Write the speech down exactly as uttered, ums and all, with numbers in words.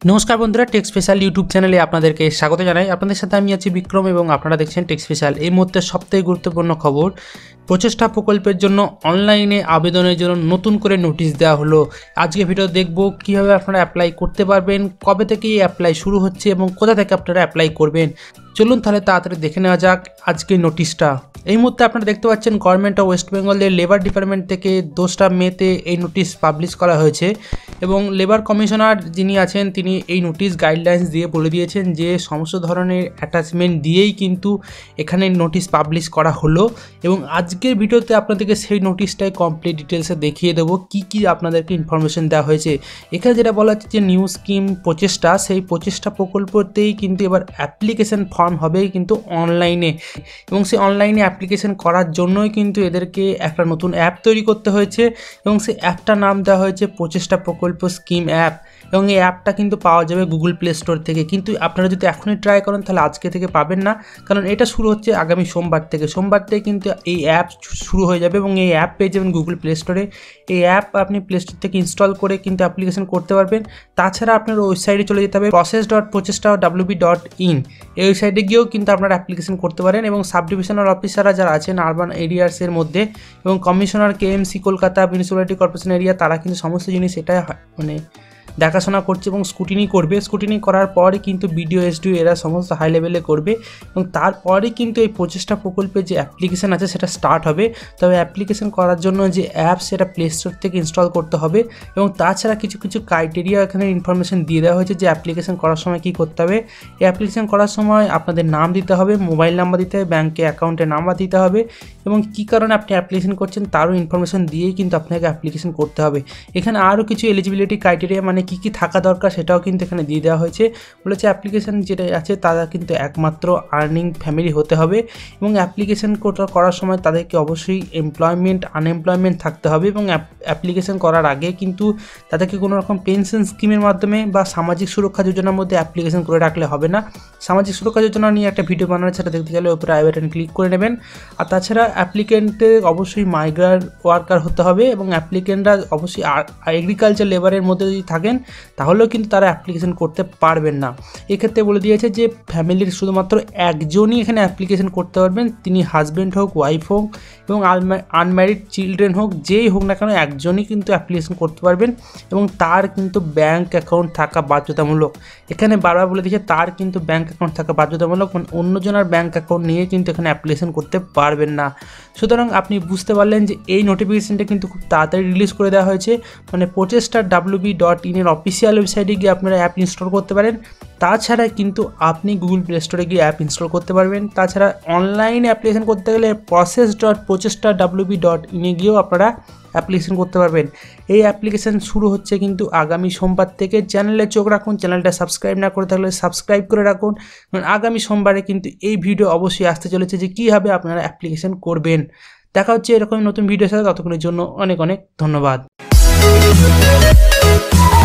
नमस्कार बंधुरा tech special YouTube चैनले आपनादेरके स्वागत जानाई। आपनादेर साथे आमि आछि विक्रम एबं आपनारा देखछेन टेक स्पेशल। एई मुहूर्ते सबथेके गुरुत्वपूर्ण खबर, प्रचेष्टा प्रकल्पेर जन्य अनलाइने आवेदनेर जन्य नतून करे नोटिस देওয়া हलो। आजके भिडियो देखबो किभाबे आपनारा अ্যাপ্লাই करते पारबेन, कবে থেকে এই অ্যাপ্লাই শুরু হচ্ছে এবং কোথা থেকে আপনারা অ্যাপ্লাই করবেন। চলুন তাহলে তাড়াতাড়ি দেখে নেওয়া যাক আজকের নোটিশটা। এই মুহূর্তে আপনারা দেখতে পাচ্ছেন গভর্নমেন্ট অফ ওয়েস্ট বেঙ্গলের লেবার ডিপার্টমেন্ট থেকে দোসরা মেতে এই নোটিশ পাবলিশ করা হয়েছে এবং লেবার কমিশনার যিনি আছেন তিনি এই নোটিশ গাইডলাইন্স দিয়ে বলে দিয়েছেন যে সমস্ত ধরনের অ্যাটাচমেন্ট দিয়েই কিন্তু এখানে নোটিশ পাবলিশ করা হলো এবং আজকের ভিডিওতে আপনাদেরকে সেই নোটিশটাই কমপ্লিট ডিটেলসে দেখিয়ে দেবো কী কী আপনাদেরকে ইনফরমেশন দেওয়া হয়েছে। এখানে যেটা বলা হচ্ছে যে নিউ স্কিম প্রচেষ্টা, সেই প্রচেষ্টা প্রকল্পতেই কিন্তু এবার অ্যাপ্লিকেশন ফর্ম হবে কিন্তু অনলাইনে এবং সেই অনলাইনে অ্যাপ্লিকেশন করার জন্যই কিন্তু এদেরকে একটা নতুন অ্যাপ তৈরি করতে হয়েছে এবং সেই অ্যাপটার নাম দেওয়া হয়েছে প্রচেষ্টা প্রকল্প স্কিম অ্যাপ এবং এই অ্যাপটা কিন্তু পাওয়া যাবে গুগল প্লে স্টোর থেকে। কিন্তু আপনারা যদি এখনই ট্রাই করেন তাহলে আজকে থেকে পাবেন না, কারণ এটা শুরু হচ্ছে আগামী সোমবার থেকে। সোমবার থেকে কিন্তু এই অ্যাপ শুরু হয়ে যাবে এবং এই অ্যাপ পেয়ে যাবেন গুগল প্লে স্টোরে। এই অ্যাপ আপনি প্লে স্টোর থেকে ইনস্টল করে কিন্তু অ্যাপ্লিকেশন করতে পারবেন। তাছাড়া আপনার ওয়েবসাইটে চলে যেতে হবে process dot Prochesta WB dot in, এই ওয়েবসাইটে গিয়েও কিন্তু আপনারা অ্যাপ্লিকেশন করতে পারেন এবং সাব ডিভিশনাল অফিসাররা যারা আছেন আরবান এরিয়াসের মধ্যে এবং commissioner KMC Kolkata municipality corporation area, তারা কিন্তু সমস্ত জিনিস এটা মানে দেখাশোনা করছে এবং স্কুটিনি করবে। স্কুটিনি করার পরই কিন্তু বিডিও এসডিও এরা সমস্ত হাই লেভেলে করবে এবং তারপরে কিন্তু এই প্রচেষ্টা প্রকল্পের যে অ্যাপ্লিকেশান আছে সেটা স্টার্ট হবে। তবে অ্যাপ্লিকেশান করার জন্য যে অ্যাপ সেটা প্লে স্টোর থেকে ইনস্টল করতে হবে এবং তাছাড়া কিছু কিছু ক্রাইটেরিয়া এখানে ইনফরমেশন দিয়ে দেওয়া হয়েছে যে অ্যাপ্লিকেশান করার সময় কী করতে হবে। এই অ্যাপ্লিকেশান করার সময় আপনাদের নাম দিতে হবে, মোবাইল নাম্বার দিতে হবে, ব্যাঙ্কে অ্যাকাউন্টের নাম্বার দিতে হবে এবং কী কারণে আপনি অ্যাপ্লিকেশান করছেন তারও ইনফরমেশন দিয়েই কিন্তু আপনাকে অ্যাপ্লিকেশান করতে হবে। এখানে আরও কিছু এলিজিবিলিটি ক্রাইটেরিয়া মানে কী কী থাকা দরকার সেটাও কিন্তু এখানে দিয়ে দেওয়া হয়েছে। বলেছে অ্যাপ্লিকেশান যেটা আছে তারা কিন্তু একমাত্র আর্নিং ফ্যামিলি হতে হবে এবং অ্যাপ্লিকেশান করার সময় তাদেরকে অবশ্যই এমপ্লয়মেন্ট আনএমপ্লয়মেন্ট থাকতে হবে এবং অ্যাপ্লিকেশান করার আগে কিন্তু তাদেরকে কোনো রকম পেনশন স্কিমের মাধ্যমে বা সামাজিক সুরক্ষা যোজনার মধ্যে অ্যাপ্লিকেশান করে রাখলে হবে না। সামাজিক সুরক্ষা যোজনা নিয়ে একটা ভিডিও বানানো, সেটা দেখতে গেলে ওপরে আই বাটন ক্লিক করে নেবেন। আর তাছাড়া অ্যাপ্লিকেন্টের অবশ্যই মাইগ্রান্ট ওয়ার্কার হতে হবে এবং অ্যাপ্লিকেন্টরা অবশ্যই এগ্রিকালচার লেবারের মধ্যে যদি থাকেন তাহলেও কিন্তু তারা অ্যাপ্লিকেশন করতে পারবেন না। এক্ষেত্রে বলে দিয়েছে যে ফ্যামিলির শুধুমাত্র একজনই এখানে অ্যাপ্লিকেশন করতে পারবেন, তিনি হাজব্যান্ড হোক, ওয়াইফ হোক এবং আনম্যারিড চিলড্রেন হোক, যেই হোক না কেন একজনই কিন্তু অ্যাপ্লিকেশন করতে পারবেন এবং তার কিন্তু ব্যাঙ্ক অ্যাকাউন্ট থাকা বাধ্যতামূলক। এখানে বারবার বলে দিয়েছে তার কিন্তু ব্যাঙ্ক অ্যাকাউন্ট থাকা বাধ্যতামূলক, মানে অন্যজনের ব্যাঙ্ক অ্যাকাউন্ট নিয়ে কিন্তু এখানে অ্যাপ্লিকেশন করতে পারবেন না। সুতরাং আপনি বুঝতে পারলেন যে এই নোটিফিকেশনটা কিন্তু খুব তাড়াতাড়ি রিলিজ করে দেওয়া হয়েছে, মানে প্রচেষ্টা ডাব্লিউবি ডট ইনের অফিসিয়াল ওয়েবসাইটে গিয়ে আপনারা অ্যাপ ইনস্টল করতে পারেন। তাছাড়া কিন্তু আপনি গুগল প্লে স্টোরে গিয়ে অ্যাপ ইনস্টল করতে পারবেন। তাছাড়া অনলাইনে অ্যাপ্লিকেশন করতে গেলে process dot Prochesta WB dot ইনে গিয়েও আপনারা অ্যাপ্লিকেশন করতে পারবেন। এই অ্যাপ্লিকেশন শুরু হচ্ছে কিন্তু আগামী সোমবার থেকে। চ্যানেলে চোখ রাখুন, চ্যানেলটা সাবস্ক্রাইব না করে থাকলে সাবস্ক্রাইব করে রাখুন, কারণ আগামী সোমবারে কিন্তু এই ভিডিও অবশ্যই আসতে চলেছে যে কীভাবে আপনারা অ্যাপ্লিকেশন করবেন। দেখা হচ্ছে এরকম নতুন ভিডিওর সাথে, ততক্ষণের জন্য অনেক অনেক ধন্যবাদ।